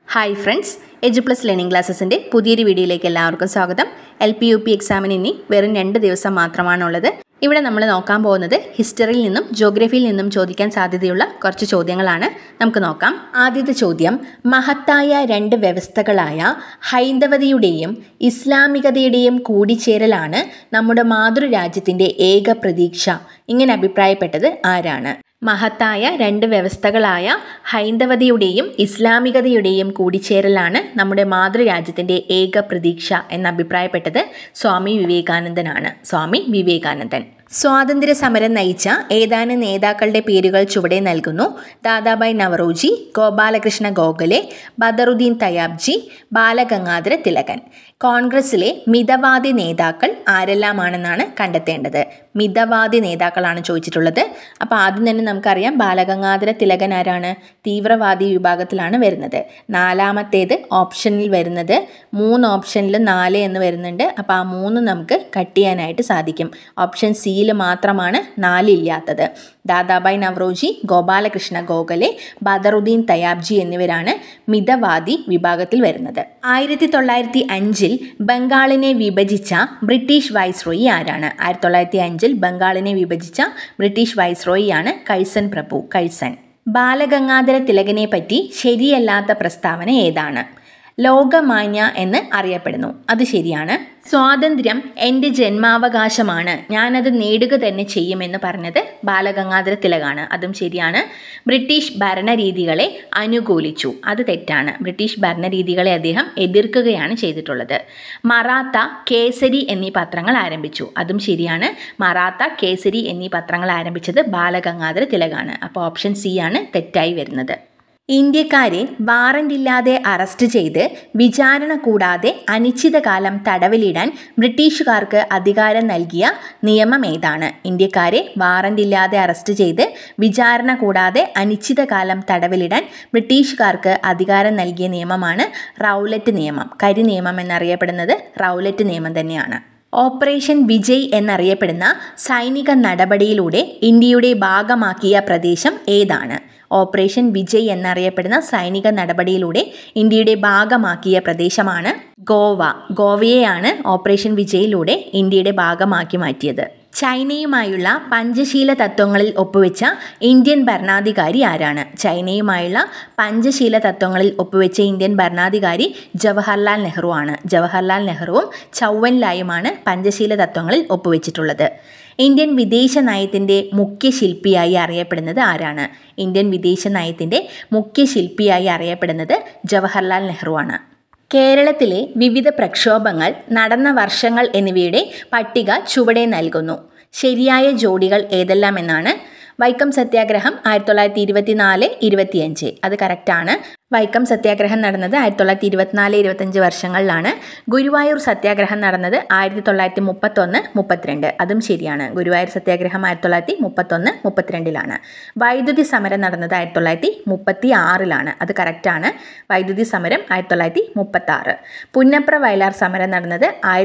Hi friends, Edu Plus Learning ക്ലാസ്സസിൻ്റെ പുതിയൊരു വീഡിയോയിലേക്ക് എല്ലാവർക്കും സ്വാഗതം. LP UP എക്സാമിന് ഇനി വെറും 2 ദിവസം മാത്രമാണുള്ളത്. ഇവിടെ നമ്മൾ നോക്കാൻ പോകുന്നത് ഹിസ്റ്ററിയിൽ നിന്നും ജോഗ്രഫിയിൽ നിന്നും ചോദിക്കാൻ സാധ്യതയുള്ള കുറച്ച് ചോദ്യങ്ങളാണ്. നമുക്ക് നോക്കാം. ആദ്യത്തെ ചോദ്യം, മഹത്തായ 2 വ്യവസ്ഥകളായ ഹൈന്ദവതയുടെയും ഇസ്ലാമികതയുടെയും കൂടിച്ചേരലാണ് നമ്മുടെ മാതൃരാജ്യത്തിൻ്റെ ഏക പ്രതീക്ഷ. ഇങ്ങനെ അഭിപ്രായപ്പെട്ടത് ആരാണ്? മഹത്തായ 2 വ്യവസ്ഥകളായ ഹൈന്ദവതയുടെയും ഇസ്ലാമികതയുടെയും കൂടിച്ചേരലാണ് നമ്മുടെ മാതൃരാജ്യത്തിൻ്റെ ഏക പ്രതീക്ഷ എന്ന് അഭിപ്രായപ്പെട്ടത് സ്വാമി വിവേകാനന്ദനാണ്. സ്വാമി വിവേകാനന്ദൻ സ്വാതന്ത്ര്യ സമരം നയിച്ച ഏതാനും നേതാക്കളുടെ പേരുകൾ ചുവടെ നൽകുന്നു. ദാദാഭായ് നവറോജി, ഗോപാലകൃഷ്ണ ഗോഖലെ, ബദറുദ്ദീൻ തയാബ്ജി, ബാലഗംഗാധര തിലകൻ. കോൺഗ്രസിലെ മിതവാദി നേതാക്കൾ ആരെല്ലാമാണെന്നാണ് കണ്ടെത്തേണ്ടത്. മിതവാദി നേതാക്കളാണ് ചോദിച്ചിട്ടുള്ളത്. അപ്പോൾ ആദ്യം തന്നെ നമുക്കറിയാം ബാലഗംഗാധര തിലകൻ ആരാണ്? തീവ്രവാദി വിഭാഗത്തിലാണ് വരുന്നത്. 4ാമത്തേത് ഓപ്ഷനിൽ വരുന്നത് 3 ഓപ്ഷനിൽ 4 എന്ന് വരുന്നുണ്ട്. അപ്പോൾ ആ 3 നമുക്ക് കട്ട് ചെയ്യാനായിട്ട് സാധിക്കും. ഓപ്ഷൻ സിയിൽ മാത്രമാണ് 4 ഇല്ലാത്തത്. ദാദാഭായ് നവറോജി, ഗോപാലകൃഷ്ണ ഗോഖലെ, ബദറുദ്ദീൻ തയാബ്ജി എന്നിവരാണ് മിതവാദി വിഭാഗത്തിൽ വരുന്നത്. 1905 ബംഗാളിനെ വിഭജിച്ച ബ്രിട്ടീഷ് വൈസ്രോയി ആരാണ്? 1905 ബംഗാളിനെ വിഭജിച്ച ബ്രിട്ടീഷ് വൈസ്രോയിയാണ് കഴ്സൺ പ്രഭു. കഴ്സൺ. ബാലഗംഗാധര തിലകനെ പറ്റി ശരിയല്ലാത്ത പ്രസ്താവന ഏതാണ്? ലോകമാന്യ എന്ന് അറിയപ്പെടുന്നു. അത് ശരിയാണ്. സ്വാതന്ത്ര്യം എൻ്റെ ജന്മാവകാശമാണ്, ഞാനത് നേടുക തന്നെ ചെയ്യുമെന്ന് പറഞ്ഞത് ബാലഗംഗാധര തിലകാണ്. അതും ശരിയാണ്. ബ്രിട്ടീഷ് ഭരണരീതികളെ അനുകൂലിച്ചു. അത് തെറ്റാണ്. ബ്രിട്ടീഷ് ഭരണരീതികളെ അദ്ദേഹം എതിർക്കുകയാണ് ചെയ്തിട്ടുള്ളത്. മറാത്ത, കേസരി എന്നീ പത്രങ്ങൾ ആരംഭിച്ചു. അതും ശരിയാണ്. മറാത്ത, കേസരി എന്നീ പത്രങ്ങൾ ആരംഭിച്ചത് ബാലഗംഗാധര തിലകാണ്. അപ്പോൾ ഓപ്ഷൻ സി ആണ് തെറ്റായി വരുന്നത്. ഇന്ത്യക്കാരെ വാറണ്ടില്ലാതെ അറസ്റ്റ് ചെയ്ത് വിചാരണ കൂടാതെ അനിശ്ചിതകാലം തടവിലിടാൻ ബ്രിട്ടീഷുകാർക്ക് അധികാരം നൽകിയ നിയമം ഏതാണ്? ഇന്ത്യക്കാരെ വാറണ്ടില്ലാതെ അറസ്റ്റ് ചെയ്ത് വിചാരണ കൂടാതെ അനിശ്ചിതകാലം തടവിലിടാൻ ബ്രിട്ടീഷുകാർക്ക് അധികാരം നൽകിയ നിയമമാണ് റൗലറ്റ് നിയമം. കരി നിയമം എന്നറിയപ്പെടുന്നത് റൗലറ്റ് നിയമം തന്നെയാണ്. ഓപ്പറേഷൻ വിജയ് എന്നറിയപ്പെടുന്ന സൈനിക നടപടിയിലൂടെ ഇന്ത്യയുടെ ഭാഗമാക്കിയ പ്രദേശം ഏതാണ്? ഓപ്പറേഷൻ വിജയ് എന്നറിയപ്പെടുന്ന സൈനിക നടപടിയിലൂടെ ഇന്ത്യയുടെ ഭാഗമാക്കിയ പ്രദേശമാണ് ഗോവ. ഗോവയെയാണ് ഓപ്പറേഷൻ വിജയിലൂടെ ഇന്ത്യയുടെ ഭാഗമാക്കി മാറ്റിയത്. ചൈനയുമായുള്ള പഞ്ചശീല തത്വങ്ങളിൽ ഒപ്പുവെച്ച ഇന്ത്യൻ ഭരണാധികാരി ആരാണ്? ചൈനയുമായുള്ള പഞ്ചശീല തത്വങ്ങളിൽ ഒപ്പുവെച്ച ഇന്ത്യൻ ഭരണാധികാരി ജവഹർലാൽ നെഹ്റു ആണ്. ജവഹർലാൽ നെഹ്റുവും ചൗവൻ ലായുമാണ് പഞ്ചശീല തത്വങ്ങളിൽ ഒപ്പുവെച്ചിട്ടുള്ളത്. ഇന്ത്യൻ വിദേശ നയത്തിൻ്റെ മുഖ്യ ശില്പിയായി അറിയപ്പെടുന്നത് ആരാണ്? ഇന്ത്യൻ വിദേശ നയത്തിൻ്റെ മുഖ്യ ശില്പിയായി അറിയപ്പെടുന്നത് ജവഹർലാൽ നെഹ്റു ആണ്. കേരളത്തിലെ വിവിധ പ്രക്ഷോഭങ്ങൾ നടന്ന വർഷങ്ങൾ എന്നിവയുടെ പട്ടിക ചുവടെ നൽകുന്നു. ശരിയായ ജോഡികൾ ഏതെല്ലാം എന്നാണ്? വൈക്കം സത്യാഗ്രഹം 1924-25. അത് കറക്റ്റാണ്. വൈക്കം സത്യാഗ്രഹം നടന്നത് 1924-25 വർഷങ്ങളിലാണ്. ഗുരുവായൂർ സത്യാഗ്രഹം നടന്നത് 1931-32. അതും ശരിയാണ്. ഗുരുവായൂർ സത്യാഗ്രഹം 1931-32. വൈദ്യുതി സമരം നടന്നത് 1936. അത് കറക്റ്റാണ്. വൈദ്യുതി സമരം 1936. പുന്നപ്ര വയലാർ സമരം നടന്നത്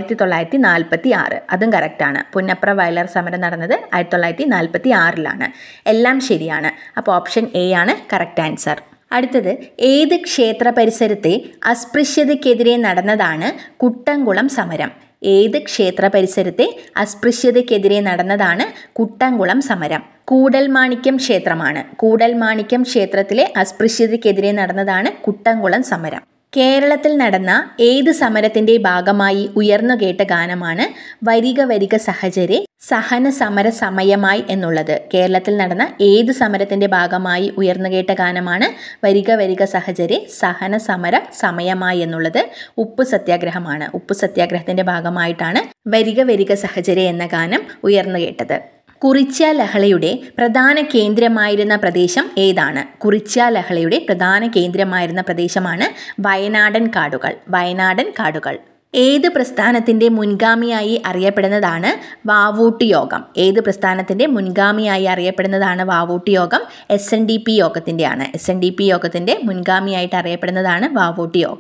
1946. അതും കറക്റ്റാണ്. പുന്നപ്ര വയലാർ സമരം നടന്നത് 1946. എല്ലാം ശരിയാണ്. അപ്പോൾ ഓപ്ഷൻ എ ആണ് കറക്റ്റ് ആൻസർ. അടുത്തത്, ഏത് ക്ഷേത്ര പരിസരത്തെ അസ്പൃശ്യതയ്ക്കെതിരെ നടന്നതാണ് കുട്ടംകുളം സമരം? ഏത് ക്ഷേത്ര പരിസരത്തെ അസ്പൃശ്യതയ്ക്കെതിരെ നടന്നതാണ് കുട്ടംകുളം സമരം? കൂടൽമാണിക്യം ക്ഷേത്രമാണ്. കൂടൽമാണിക്യം ക്ഷേത്രത്തിലെ അസ്പൃശ്യതയ്ക്കെതിരെ നടന്നതാണ് കുട്ടംകുളം സമരം. കേരളത്തിൽ നടന്ന ഏത് സമരത്തിൻ്റെ ഭാഗമായി ഉയർന്നുകേട്ട ഗാനമാണ് വരിക വരിക സഹചരെ സഹന സമര സമയമായി എന്നുള്ളത്? കേരളത്തിൽ നടന്ന ഏത് സമരത്തിൻ്റെ ഭാഗമായി ഉയർന്നുകേട്ട ഗാനമാണ് വരിക വരിക സഹചരെ സഹന സമര സമയമായി എന്നുള്ളത്? ഉപ്പു സത്യാഗ്രഹമാണ്. ഉപ്പു സത്യാഗ്രഹത്തിൻ്റെ ഭാഗമായിട്ടാണ് വരിക വരിക സഹചരെ എന്ന ഗാനം ഉയർന്നുകേട്ടത്. കുറിച്യ ലഹളയുടെ പ്രധാന കേന്ദ്രമായിരുന്ന പ്രദേശം ഏതാണ്? കുറിച്യ ലഹളയുടെ പ്രധാന കേന്ദ്രമായിരുന്ന പ്രദേശമാണ് വയനാടൻ കാടുകൾ. വയനാടൻ കാടുകൾ. ഏത് പ്രസ്ഥാനത്തിൻ്റെ മുൻഗാമിയായി അറിയപ്പെടുന്നതാണ് വാവൂട്ട് യോഗം? ഏത് പ്രസ്ഥാനത്തിൻ്റെ മുൻഗാമിയായി അറിയപ്പെടുന്നതാണ് വാവൂട്ട് യോഗം? SNDP യോഗത്തിൻ്റെയാണ്. SNDP യോഗത്തിൻ്റെ മുൻഗാമിയായിട്ട് അറിയപ്പെടുന്നതാണ് വാവൂട്ട് യോഗം.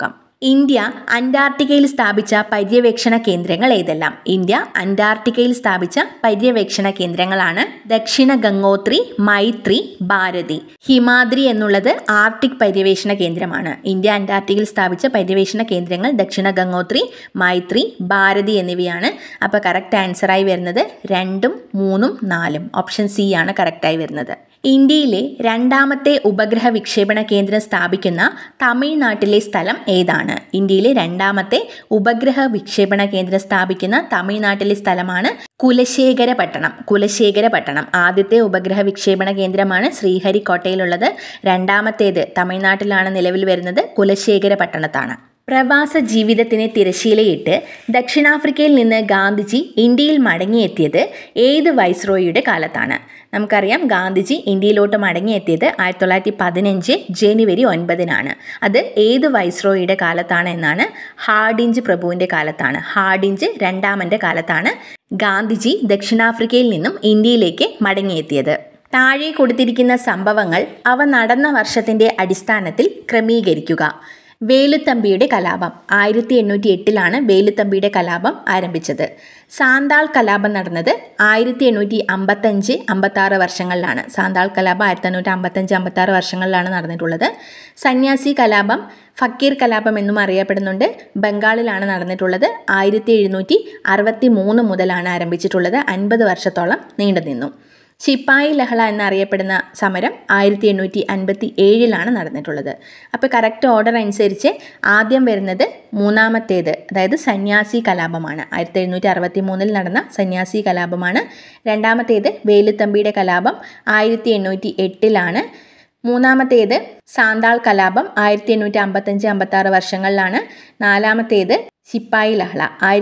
ഇന്ത്യ അന്റാർട്ടിക്കയിൽ സ്ഥാപിച്ച പര്യവേക്ഷണ കേന്ദ്രങ്ങൾ ഏതെല്ലാം? ഇന്ത്യ അന്റാർട്ടിക്കയിൽ സ്ഥാപിച്ച പര്യവേക്ഷണ കേന്ദ്രങ്ങളാണ് ദക്ഷിണ ഗംഗോത്രി, മൈത്രി, ഭാരതി. ഹിമാദ്രി എന്നുള്ളത് ആർട്ടിക് പര്യവേഷണ കേന്ദ്രമാണ്. ഇന്ത്യ അന്റാർട്ടിക്കയിൽ സ്ഥാപിച്ച പര്യവേഷണ കേന്ദ്രങ്ങൾ ദക്ഷിണ ഗംഗോത്രി, മൈത്രി, ഭാരതി എന്നിവയാണ്. അപ്പോൾ കറക്റ്റ് ആൻസറായി വരുന്നത് 2, 3, 4. ഓപ്ഷൻ സി ആണ് കറക്റ്റായി വരുന്നത്. ഇന്ത്യയിലെ രണ്ടാമത്തെ ഉപഗ്രഹ വിക്ഷേപണ കേന്ദ്രം സ്ഥാപിക്കുന്ന തമിഴ്നാട്ടിലെ സ്ഥലം ഏതാണ്? ഇന്ത്യയിലെ രണ്ടാമത്തെ ഉപഗ്രഹ വിക്ഷേപണ കേന്ദ്രം സ്ഥാപിക്കുന്ന തമിഴ്നാട്ടിലെ സ്ഥലമാണ് കുലശേഖരപട്ടണം. ആദ്യത്തെ ഉപഗ്രഹ വിക്ഷേപണ കേന്ദ്രമാണ് ശ്രീഹരിക്കോട്ടയിലുള്ളത്. രണ്ടാമത്തേത് തമിഴ്നാട്ടിലാണ് നിലവിൽ വരുന്നത്, കുലശേഖരപട്ടണത്താണ്. പ്രവാസ ജീവിതത്തിന് തിരശ്ശീലയിട്ട് ദക്ഷിണാഫ്രിക്കയിൽ നിന്ന് ഗാന്ധിജി ഇന്ത്യയിൽ മടങ്ങിയെത്തിയത് ഏത് വൈസ്രോയിയുടെ കാലത്താണ്? നമുക്കറിയാം ഗാന്ധിജി ഇന്ത്യയിലോട്ട് മടങ്ങിയെത്തിയത് 1915 ജനുവരി 9-നാണ്. അത് ഏത് വൈസ്രോയിയുടെ കാലത്താണ് എന്നാണ്? ഹാർഡിഞ്ച് പ്രഭുവിൻ്റെ കാലത്താണ്. ഹാർഡിഞ്ച് രണ്ടാമൻ്റെ കാലത്താണ് ഗാന്ധിജി ദക്ഷിണാഫ്രിക്കയിൽ നിന്നും ഇന്ത്യയിലേക്ക് മടങ്ങിയെത്തിയത്. താഴെ കൊടുത്തിരിക്കുന്ന സംഭവങ്ങൾ അവ നടന്ന വർഷത്തിൻ്റെ അടിസ്ഥാനത്തിൽ ക്രമീകരിക്കുക. വേലുത്തമ്പിയുടെ കലാപം 1808-ലാണ് വേലുത്തമ്പിയുടെ കലാപം ആരംഭിച്ചത്. സാന്താൾ കലാപം നടന്നത് 1855-56 വർഷങ്ങളിലാണ്. സാന്താൾ കലാപം 1855-56 വർഷങ്ങളിലാണ് നടന്നിട്ടുള്ളത്. സന്യാസി കലാപം, ഫക്കീർ കലാപം എന്നും അറിയപ്പെടുന്നുണ്ട്, ബംഗാളിലാണ് നടന്നിട്ടുള്ളത്. 1763 മുതലാണ് ആരംഭിച്ചിട്ടുള്ളത്. 50 വർഷത്തോളം നീണ്ടുനിന്നു. ശിപ്പായി ലഹള എന്നറിയപ്പെടുന്ന സമരം 1857-ലാണ് നടന്നിട്ടുള്ളത്. അപ്പോൾ കറക്റ്റ് ഓർഡർ അനുസരിച്ച് ആദ്യം വരുന്നത് മൂന്നാമത്തേത്, അതായത് സന്യാസി കലാപമാണ്. 1763 നടന്ന സന്യാസി കലാപമാണ്. രണ്ടാമത്തേത് വേലുത്തമ്പിയുടെ കലാപം 1808-ലാണ്. മൂന്നാമത്തേത് സാന്താൾ കലാപം 1855-56 വർഷങ്ങളിലാണ്. നാലാമത്തേത് ശിപ്പായി ലഹള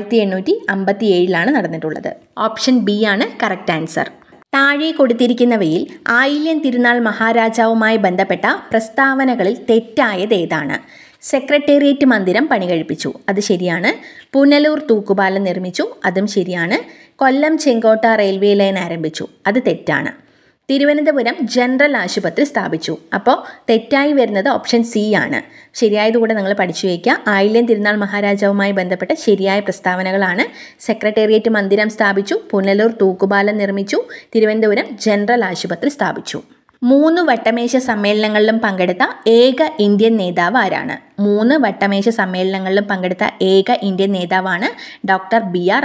1857-ലാണ് നടന്നിട്ടുള്ളത്. ഓപ്ഷൻ ബി ആണ് കറക്റ്റ് ആൻസർ. താഴെ കൊടുത്തിരിക്കുന്നവയിൽ ആയില്യം തിരുനാൾ മഹാരാജാവുമായി ബന്ധപ്പെട്ട പ്രസ്താവനകളിൽ തെറ്റായത് ഏതാണ്? സെക്രട്ടേറിയറ്റ് മന്ദിരം പണികഴിപ്പിച്ചു, അത് ശരിയാണ്. പുനലൂർ തൂക്കുപാലം നിർമ്മിച്ചു, അതും ശരിയാണ്. കൊല്ലം ചെങ്കോട്ട റെയിൽവേ ലൈൻ ആരംഭിച്ചു, അത് തെറ്റാണ്. തിരുവനന്തപുരം ജനറൽ ആശുപത്രി സ്ഥാപിച്ചു. അപ്പോൾ തെറ്റായി വരുന്നത് ഓപ്ഷൻ സി ആണ്. ശരിയായതുകൂടെ നിങ്ങൾ പഠിച്ചു വയ്ക്കുക. ആയില്യം തിരുനാൾ മഹാരാജാവുമായി ബന്ധപ്പെട്ട ശരിയായ പ്രസ്താവനകളാണ്: സെക്രട്ടേറിയറ്റ് മന്ദിരം സ്ഥാപിച്ചു, പുനലൂർ തൂക്കുപാലം നിർമ്മിച്ചു, തിരുവനന്തപുരം ജനറൽ ആശുപത്രി സ്ഥാപിച്ചു. 3 വട്ടമേശ സമ്മേളനങ്ങളിലും പങ്കെടുത്ത ഏക ഇന്ത്യൻ നേതാവ് ആരാണ്? 3 വട്ടമേശ സമ്മേളനങ്ങളിലും പങ്കെടുത്ത ഏക ഇന്ത്യൻ നേതാവാണ് ഡോക്ടർ BR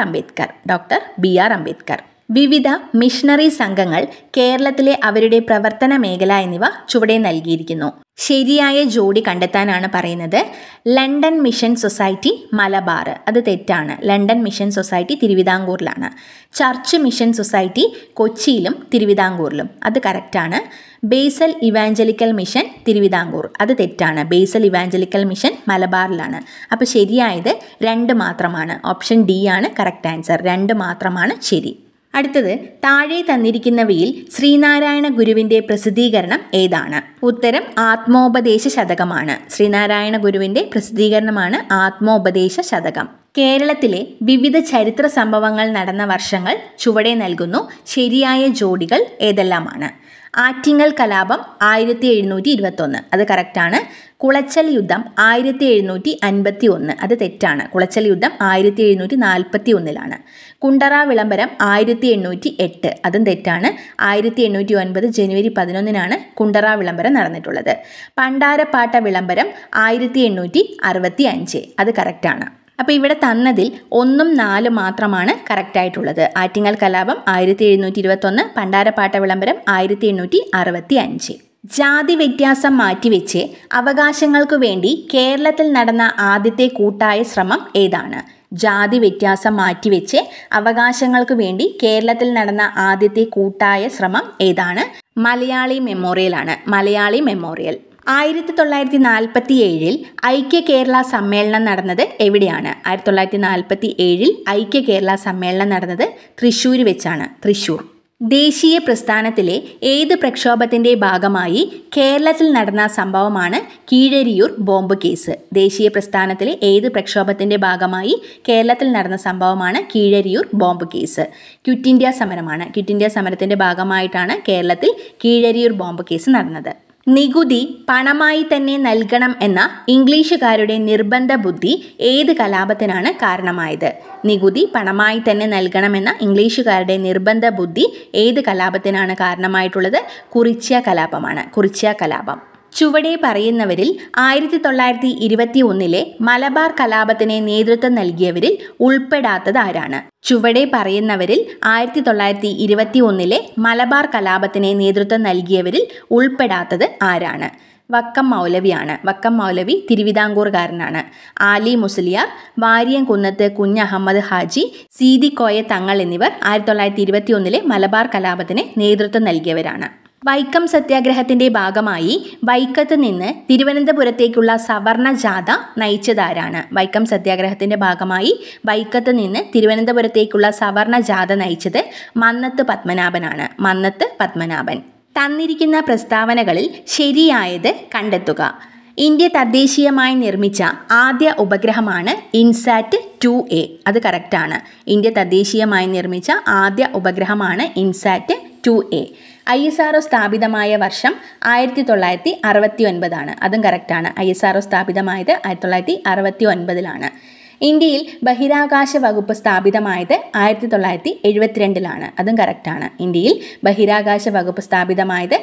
അംബേദ്കർ. വിവിധ മിഷണറി സംഘങ്ങൾ കേരളത്തിലെ അവരുടെ പ്രവർത്തന മേഖല എന്നിവ ചുവടെ നൽകിയിരിക്കുന്നു. ശരിയായ ജോഡി കണ്ടെത്താനാണ് പറയുന്നത്. ലണ്ടൻ മിഷൻ സൊസൈറ്റി മലബാർ, അത് തെറ്റാണ്. ലണ്ടൻ മിഷൻ സൊസൈറ്റി തിരുവിതാംകൂറിലാണ്. ചർച്ച് മിഷൻ സൊസൈറ്റി കൊച്ചിയിലും തിരുവിതാംകൂറിലും, അത് കറക്റ്റാണ്. ബേസൽ ഇവാഞ്ചലിക്കൽ മിഷൻ തിരുവിതാംകൂർ, അത് തെറ്റാണ്. ബേസൽ ഇവാഞ്ചലിക്കൽ മിഷൻ മലബാറിലാണ്. അപ്പോൾ ശരിയായത് 2 മാത്രമാണ്. ഓപ്ഷൻ ഡി ആണ് കറക്റ്റ് ആൻസർ. 2 മാത്രമാണ് ശരി. അടുത്തത്, താഴെ തന്നിരിക്കുന്നവയിൽ ശ്രീനാരായണ ഗുരുവിൻ്റെ പ്രസിദ്ധീകരണം ഏതാണ്? ഉത്തരം ആത്മോപദേശ ശതകമാണ്. ശ്രീനാരായണ ഗുരുവിൻ്റെ പ്രസിദ്ധീകരണമാണ് ആത്മോപദേശ ശതകം. കേരളത്തിലെ വിവിധ ചരിത്ര സംഭവങ്ങൾ നടന്ന വർഷങ്ങൾ ചുവടെ നൽകുന്നു. ശരിയായ ജോഡികൾ ഏതെല്ലാമാണ്? ആറ്റിങ്ങൽ കലാപം 1721, അത് കറക്റ്റാണ്. കുളച്ചൽ യുദ്ധം 1751, അത് തെറ്റാണ്. കുളച്ചൽ യുദ്ധം 1741-ലാണ്. കുണ്ടറ വിളംബരം 1808, അതും തെറ്റാണ്. 1809 ജനുവരി 11-നാണ് കുണ്ടറ വിളംബരം നടന്നിട്ടുള്ളത്. പണ്ടാരപ്പാട്ട വിളംബരം 1865, അത് കറക്റ്റാണ്. അപ്പോൾ ഇവിടെ തന്നതിൽ 1ഉം 4 മാത്രമാണ് കറക്റ്റായിട്ടുള്ളത്. ആറ്റിങ്ങൽ കലാപം 1721, പണ്ടാരപ്പാട്ട വിളംബരം 1865. ജാതി വ്യത്യാസം മാറ്റിവെച്ച് അവകാശങ്ങൾക്കു വേണ്ടി കേരളത്തിൽ നടന്ന ആദ്യത്തെ കൂട്ടായ ശ്രമം ഏതാണ്? ജാതി വ്യത്യാസം മാറ്റിവെച്ച് അവകാശങ്ങൾക്കു വേണ്ടി കേരളത്തിൽ നടന്ന ആദ്യത്തെ കൂട്ടായ ശ്രമം ഏതാണ്? മലയാളി മെമ്മോറിയലാണ്. മലയാളി മെമ്മോറിയൽ. 1947 ഐക്യ കേരള സമ്മേളനം നടന്നത് എവിടെയാണ്? 1947 ഐക്യ കേരള സമ്മേളനം നടന്നത് തൃശ്ശൂർ വെച്ചാണ്. തൃശ്ശൂർ. ദേശീയ പ്രസ്ഥാനത്തിലെ ഏത് പ്രക്ഷോഭത്തിൻ്റെ ഭാഗമായി കേരളത്തിൽ നടന്ന സംഭവമാണ് കീഴരിയൂർ ബോംബ് കേസ്? ദേശീയ പ്രസ്ഥാനത്തിലെ ഏത് പ്രക്ഷോഭത്തിൻ്റെ ഭാഗമായി കേരളത്തിൽ നടന്ന സംഭവമാണ് Keezhariyur bomb case? Quit India സമരമാണ്. ക്വിറ്റ് ഇന്ത്യ സമരത്തിൻ്റെ ഭാഗമായിട്ടാണ് കേരളത്തിൽ കീഴരിയൂർ ബോംബ് കേസ് നടന്നത്. നികുതി പണമായി തന്നെ നൽകണം എന്ന ഇംഗ്ലീഷുകാരുടെ നിർബന്ധ ബുദ്ധി ഏത് കലാപത്തിനാണ് കാരണമായത്? നികുതി പണമായി തന്നെ നൽകണമെന്ന ഇംഗ്ലീഷുകാരുടെ നിർബന്ധ ബുദ്ധി ഏത് കലാപത്തിനാണ് കാരണമായിട്ടുള്ളത്? കുറിച്യ കലാപമാണ്. കുറിച്യ കലാപം. ചുവടെ പറയുന്നവരിൽ 1921 മലബാർ കലാപത്തിന് നേതൃത്വം നൽകിയവരിൽ ഉൾപ്പെടാത്തത് ആരാണ്? ചുവടെ പറയുന്നവരിൽ 1921 മലബാർ കലാപത്തിന് നേതൃത്വം നൽകിയവരിൽ ഉൾപ്പെടാത്തത് ആരാണ്? വക്കം മൗലവിയാണ്. വക്കം മൗലവി തിരുവിതാംകൂറുകാരനാണ്. ആലി മുസ്ലിയാർ, വാരിയംകുന്നത്ത് കുഞ്ഞഹമ്മദ് ഹാജി, സീതിക്കോയ തങ്ങൾ എന്നിവർ 1921 മലബാർ കലാപത്തിന് നേതൃത്വം നൽകിയവരാണ്. വൈക്കം സത്യാഗ്രഹത്തിന്റെ ഭാഗമായി വൈക്കത്ത് നിന്ന് തിരുവനന്തപുരത്തേക്കുള്ള സവർണ ജാഥ നയിച്ചതാരാണ്? വൈക്കം സത്യാഗ്രഹത്തിന്റെ ഭാഗമായി വൈക്കത്ത് നിന്ന് തിരുവനന്തപുരത്തേക്കുള്ള സവർണ ജാഥ നയിച്ചത് മന്നത്ത് പത്മനാഭനാണ്. മന്നത്ത് പത്മനാഭൻ. തന്നിരിക്കുന്ന പ്രസ്താവനകളിൽ ശരിയായത് കണ്ടെത്തുക. ഇന്ത്യ തദ്ദേശീയമായി നിർമ്മിച്ച ആദ്യ ഉപഗ്രഹമാണ് ഇൻസാറ്റ് 2A. അത് കറക്റ്റാണ്. ഇന്ത്യ തദ്ദേശീയമായി നിർമ്മിച്ച ആദ്യ ഉപഗ്രഹമാണ് ഇൻസാറ്റ് 2A. ISRO സ്ഥാപിതമായ വർഷം 1969 അതും കറക്റ്റാണ്. ISRO സ്ഥാപിതമായത് 1969 ഇന്ത്യയിൽ ബഹിരാകാശ വകുപ്പ് സ്ഥാപിതമായത് 1972 അതും കറക്റ്റാണ്. ഇന്ത്യയിൽ ബഹിരാകാശ വകുപ്പ് സ്ഥാപിതമായത്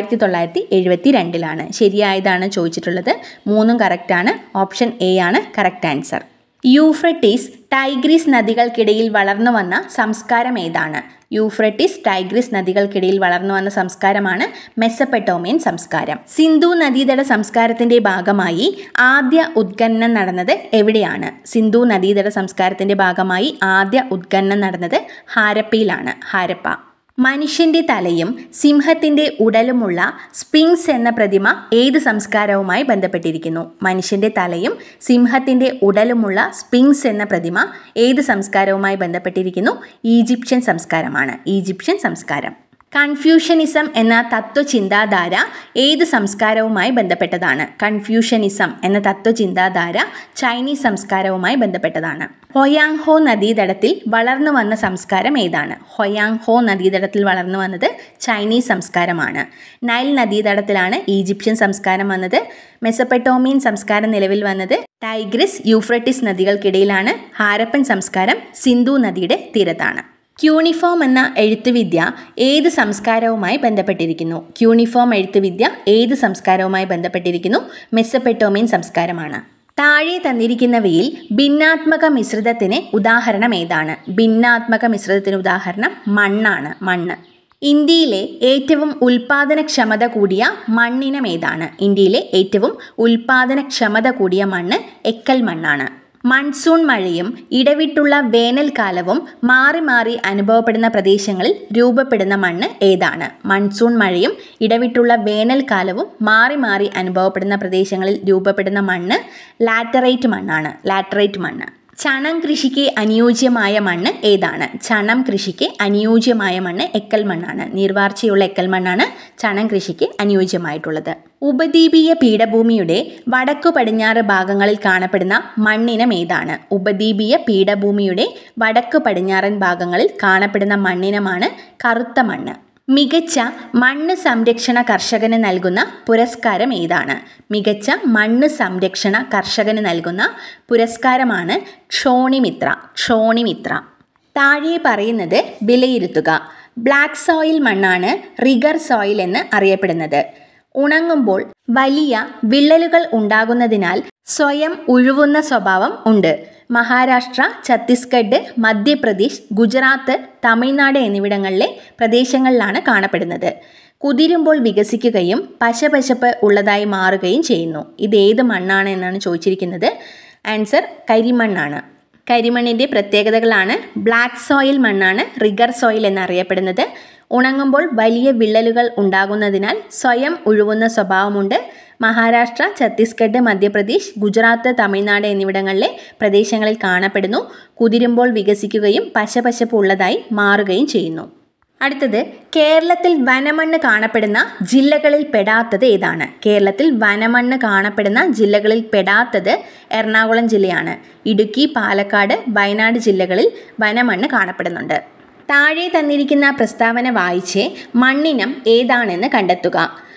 1972 ശരിയായതാണ് ചോദിച്ചിട്ടുള്ളത്. 3ഉം കറക്റ്റാണ്. ഓപ്ഷൻ A ആണ് കറക്റ്റ് ആൻസർ. യൂഫ്രട്ടീസ്, ടൈഗ്രീസ് നദികൾക്കിടയിൽ വളർന്നു വന്ന സംസ്കാരം ഏതാണ്? യൂഫ്രട്ടീസ്, ടൈഗ്രീസ് നദികൾക്കിടയിൽ വളർന്നു വന്ന സംസ്കാരമാണ് മെസൊപ്പൊട്ടേമിയൻ സംസ്കാരം. സിന്ധു നദീതട സംസ്കാരത്തിന്റെ ഭാഗമായി ആദ്യ ഉത്ഖനനം നടന്നത് എവിടെയാണ്? സിന്ധു നദീതട സംസ്കാരത്തിന്റെ ഭാഗമായി ആദ്യ ഉത്ഖനനം നടന്നത് ഹാരപ്പയിലാണ്. ഹാരപ്പ. മനുഷ്യന്റെ തലയും സിംഹത്തിന്റെ ഉടലുമുള്ള സ്ഫിങ്സ് എന്ന പ്രതിമ ഏത് സംസ്കാരവുമായി ബന്ധപ്പെട്ടിരിക്കുന്നു? മനുഷ്യന്റെ തലയും സിംഹത്തിന്റെ ഉടലുമുള്ള സ്ഫിങ്സ് എന്ന പ്രതിമ ഏത് സംസ്കാരവുമായി ബന്ധപ്പെട്ടിരിക്കുന്നു? ഈജിപ്ഷ്യൻ സംസ്കാരമാണ്. ഈജിപ്ഷ്യൻ സംസ്കാരം. കൺഫ്യൂഷ്യനിസം എന്ന തത്വചിന്താധാര ഏത് സംസ്കാരവുമായി ബന്ധപ്പെട്ടതാണ്? കൺഫ്യൂഷ്യനിസം എന്ന തത്വചിന്താധാര ചൈനീസ് സംസ്കാരവുമായി ബന്ധപ്പെട്ടതാണ്. ഹൊയാങ് ഹോ നദീതടത്തിൽ വളർന്നു വന്ന സംസ്കാരം ഏതാണ്? ഹൊയാങ് ഹോ നദീതടത്തിൽ വളർന്നു വന്നത് ചൈനീസ് സംസ്കാരമാണ്. നൈൽ നദീതടത്തിലാണ് ഈജിപ്ഷ്യൻ സംസ്കാരം വന്നത്. മെസൊപ്പൊട്ടേമിയൻ സംസ്കാരം നിലവിൽ വന്നത് ടൈഗ്രിസ്, യൂഫ്രട്ടീസ് നദികൾക്കിടയിലാണ്. ഹാരപ്പൻ സംസ്കാരം സിന്ധു നദിയുടെ തീരത്താണ്. ക്യൂണിഫോം എന്ന എഴുത്തുവിദ്യ ഏത് സംസ്കാരവുമായി ബന്ധപ്പെട്ടിരിക്കുന്നു? ക്യൂണിഫോം എഴുത്തുവിദ്യ ഏത് സംസ്കാരവുമായി ബന്ധപ്പെട്ടിരിക്കുന്നു? മെസൊപ്പൊട്ടേമിയൻ സംസ്കാരമാണ്. താഴെ തന്നിരിക്കുന്നവയിൽ ഭിന്നാത്മക മിശ്രിതത്തിന് ഉദാഹരണം ഏതാണ്? ഭിന്നാത്മക മിശ്രിതത്തിന് ഉദാഹരണം മണ്ണാണ്. മണ്ണ്. ഇന്ത്യയിലെ ഏറ്റവും ഉൽപാദനക്ഷമത കൂടിയ മണ്ണിനം ഏതാണ്? ഇന്ത്യയിലെ ഏറ്റവും ഉൽപാദനക്ഷമത കൂടിയ മണ്ണ് എക്കൽ മണ്ണാണ്. മൺസൂൺ മഴയും ഇടവിട്ടുള്ള വേനൽക്കാലവും മാറി മാറി അനുഭവപ്പെടുന്ന പ്രദേശങ്ങളിൽ രൂപപ്പെടുന്ന മണ്ണ് ഏതാണ്? മൺസൂൺ മഴയും ഇടവിട്ടുള്ള വേനൽക്കാലവും മാറി മാറി അനുഭവപ്പെടുന്ന പ്രദേശങ്ങളിൽ രൂപപ്പെടുന്ന മണ്ണ് ലാറ്ററൈറ്റ് മണ്ണാണ്. ലാറ്ററൈറ്റ് മണ്ണ്. ചണം കൃഷിക്ക് അനുയോജ്യമായ മണ്ണ് ഏതാണ്? ചണം കൃഷിക്ക് അനുയോജ്യമായ മണ്ണ് എക്കൽ മണ്ണാണ്. നീർവാർച്ചയുള്ള എക്കൽ മണ്ണാണ് ചണം കൃഷിക്ക് അനുയോജ്യമായിട്ടുള്ളത്. ഉപദ്വീപീയ പീഠഭൂമിയുടെ വടക്കു പടിഞ്ഞാറ് ഭാഗങ്ങളിൽ കാണപ്പെടുന്ന മണ്ണിനം ഏതാണ്? ഉപദ്വീപീയ പീഠഭൂമിയുടെ വടക്കു പടിഞ്ഞാറൻ ഭാഗങ്ങളിൽ കാണപ്പെടുന്ന മണ്ണിനമാണ് കറുത്ത മണ്ണ്. മികച്ച മണ്ണ് സംരക്ഷണ കർഷകന് നൽകുന്ന പുരസ്കാരം ഏതാണ്? മികച്ച മണ്ണ് സംരക്ഷണ കർഷകന് നൽകുന്ന പുരസ്കാരമാണ് ക്ഷോണിമിത്ര. ക്ഷോണിമിത്ര. താഴെ പറയുന്നത് വിലയിരുത്തുക. ബ്ലാക്ക് സോയിൽ മണ്ണാണ് റിഗർ സോയിൽ എന്ന് അറിയപ്പെടുന്നത്. ഉണങ്ങുമ്പോൾ വലിയ വിള്ളലുകൾ ഉണ്ടാകുന്നതിനാൽ സ്വയം ഉഴുവുന്ന സ്വഭാവം ഉണ്ട്. മഹാരാഷ്ട്ര, ഛത്തീസ്ഗഡ്, മധ്യപ്രദേശ്, ഗുജറാത്ത്, തമിഴ്നാട് എന്നിവിടങ്ങളിലെ പ്രദേശങ്ങളിലാണ് കാണപ്പെടുന്നത്. കുതിരുമ്പോൾ വികസിക്കുകയും പശപശപ്പ് ഉള്ളതായി മാറുകയും ചെയ്യുന്നു. ഇത് ഏത് മണ്ണാണ് എന്നാണ് ചോദിച്ചിരിക്കുന്നത്. ആൻസർ കരിമണ്ണാണ്. കരിമണ്ണിൻ്റെ പ്രത്യേകതകളാണ് ബ്ലാക്ക് സോയിൽ മണ്ണാണ് റിഗർ സോയിൽ എന്നറിയപ്പെടുന്നത്. ഉണങ്ങുമ്പോൾ വലിയ വിള്ളലുകൾ ഉണ്ടാകുന്നതിനാൽ സ്വയം ഉഴുവുന്ന സ്വഭാവമുണ്ട്. മഹാരാഷ്ട്ര, ഛത്തീസ്ഗഡ്, മധ്യപ്രദേശ്, ഗുജറാത്ത്, തമിഴ്നാട് എന്നിവിടങ്ങളിലെ പ്രദേശങ്ങളിൽ കാണപ്പെടുന്നു. കുതിരുമ്പോൾ വികസിക്കുകയും പശപശപ്പ് ഉള്ളതായി മാറുകയും ചെയ്യുന്നു. അടുത്തത്, കേരളത്തിൽ വനമണ്ണ് കാണപ്പെടുന്ന ജില്ലകളിൽ പെടാത്തത് ഏതാണ്? കേരളത്തിൽ വനമണ്ണ് കാണപ്പെടുന്ന ജില്ലകളിൽ പെടാത്തത് എറണാകുളം ജില്ലയാണ്. ഇടുക്കി, പാലക്കാട്, വയനാട് ജില്ലകളിൽ വനമണ്ണ് കാണപ്പെടുന്നുണ്ട്. താഴെ തന്നിരിക്കുന്ന പ്രസ്താവന വായിച്ച് മണ്ണിനം ഏതാണെന്ന് കണ്ടെത്തുക.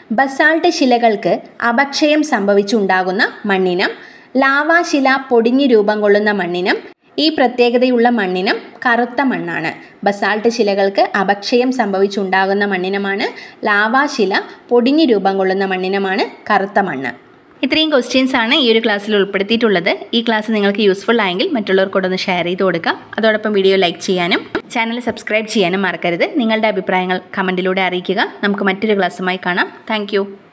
ബസാൾട്ട് ശിലകൾക്ക് അപക്ഷയം സംഭവിച്ചുണ്ടാകുന്ന മണ്ണിനം. ലാവാശില പൊടിഞ്ഞു രൂപം കൊള്ളുന്ന മണ്ണിനം. ഈ പ്രത്യേകതയുള്ള മണ്ണിനം കറുത്ത മണ്ണാണ്. ബസാൾട്ട് ശിലകൾക്ക് അപക്ഷയം സംഭവിച്ചുണ്ടാകുന്ന മണ്ണിനമാണ് ലാവാശില, പൊടിഞ്ഞു രൂപം കൊള്ളുന്ന മണ്ണിനമാണ് കറുത്ത മണ്ണ്. ഇത്രയും ക്വസ്റ്റ്യൻസ് ആണ് ഈ ഒരു ക്ലാസ്സിൽ ഉൾപ്പെടുത്തിയിട്ടുള്ളത്. ഈ ക്ലാസ് നിങ്ങൾക്ക് യൂസ്ഫുൾ ആയെങ്കിൽ മറ്റുള്ളവർക്കൊന്ന് ഷെയർ ചെയ്ത് കൊടുക്കുക. അതോടൊപ്പം വീഡിയോ ലൈക്ക് ചെയ്യാനും ചാനൽ സബ്സ്ക്രൈബ് ചെയ്യാനും മറക്കരുത്. നിങ്ങളുടെ അഭിപ്രായങ്ങൾ കമൻറ്റിലൂടെ അറിയിക്കുക. നമുക്ക് മറ്റൊരു ക്ലാസ്സുമായി കാണാം. താങ്ക്